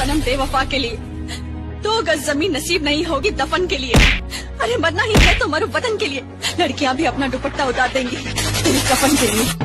सनम बेवफा के लिए, 2 गज जमीन नसीब नहीं होगी दफन के लिए। अरे मरना ही है तो मरो वतन के लिए, लड़कियां भी अपना दुपट्टा उतार देंगी तेरी कफन के लिए।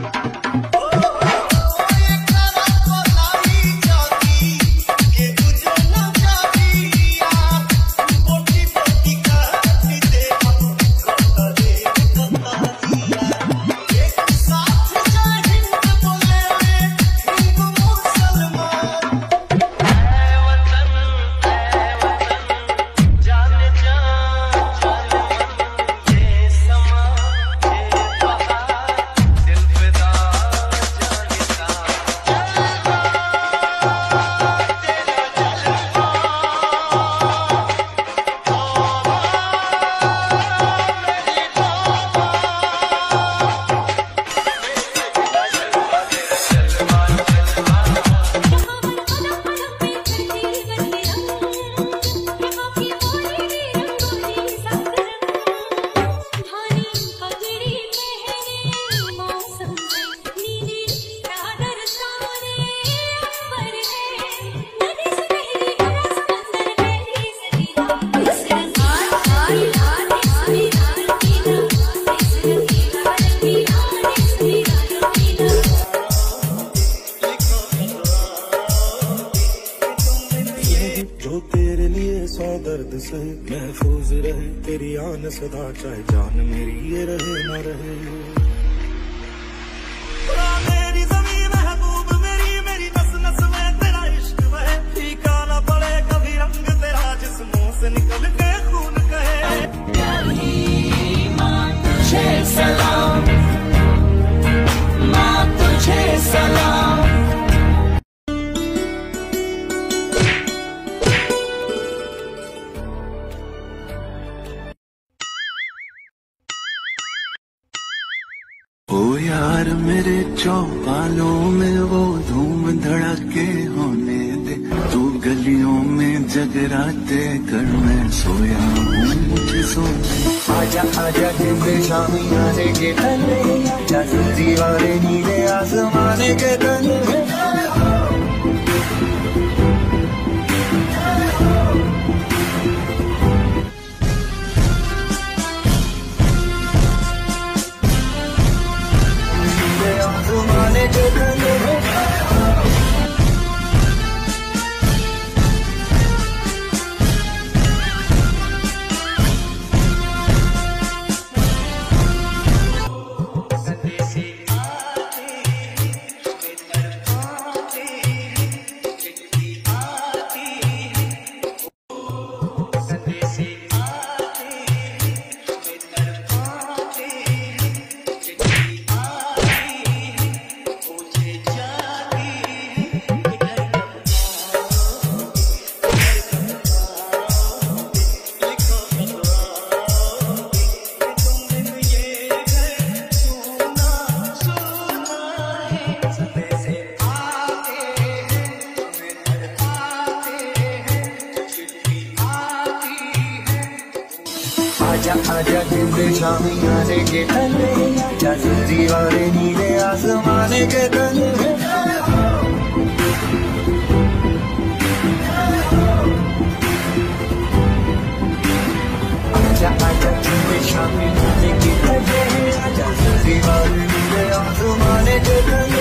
जो तेरे लिए 100 दर्द से महफूज रहे, तेरी आन सदा चाहे जान मेरी ये रहे न रहे। मेरी ज़मीं महबूब मेरी, मेरी नस नस में तेरा इश्क बहे, फीका न पड़े कभी रंग तेरा जिस्मों से निकल के खून कहे। माँ तुझे सलाम, माँ तुझे सलाम। ओ यार मेरे चौपालों में वो धूम धड़ाके होने दे, तू गलियों में जगराते कर, मैं सोया हूँ मुझे सोने। आजा आजा जिंदे शामी आने के तले, आजा दीवारे नीले आसमाने के तले। आजा आजा जिंदे शामी आने के तले, आजा दीवारे नीले आसमाने के तले। आजा आजा जिंदे शामी आने के तले, आजा दीवारे नीले आसमाने के तले।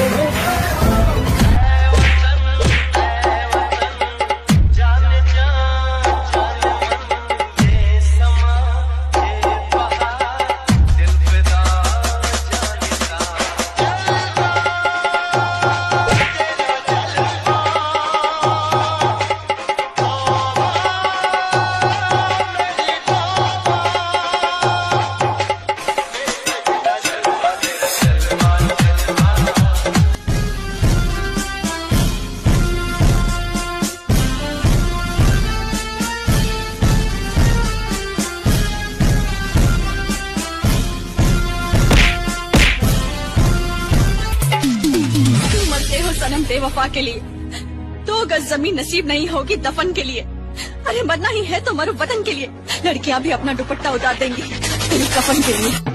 सनम बेवफा के लिए, 2 गज जमीन नसीब नहीं होगी दफन के लिए। अरे मरना ही है तो मरो वतन के लिए, लड़कियां भी अपना दुपट्टा उतार देंगी तेरी कफन के लिए।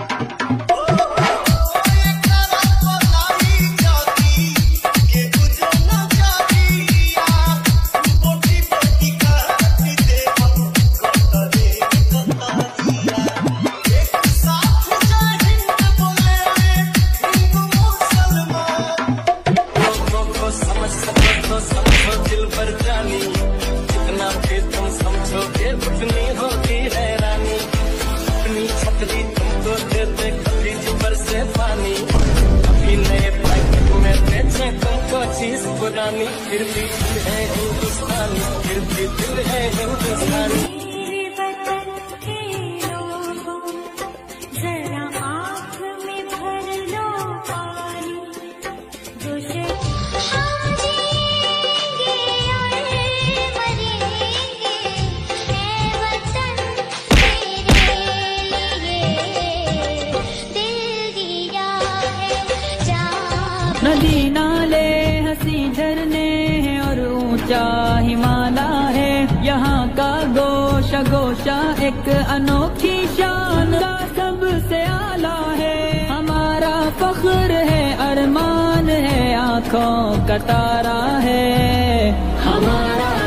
समझो समझो दिल भर जानी, जितना भी तुम समझोगे उतनी होगी हैरानी। अपनी छतरी तुमको दे दे कभी जुबर से पानी, कभी नए पैकेट में बेचे तुमको चीज पुरानी। फिर भी दिल है हिंदुस्तानी, फिर भी दिल है हिंदुस्तानी। नदी नाले हंसी झरने हैं और ऊंचा हिमालय है। यहाँ का गोशा गोशा एक अनोखी शान का सबसे आला है। हमारा फख्र है, अरमान है, आँखों का तारा है हमारा।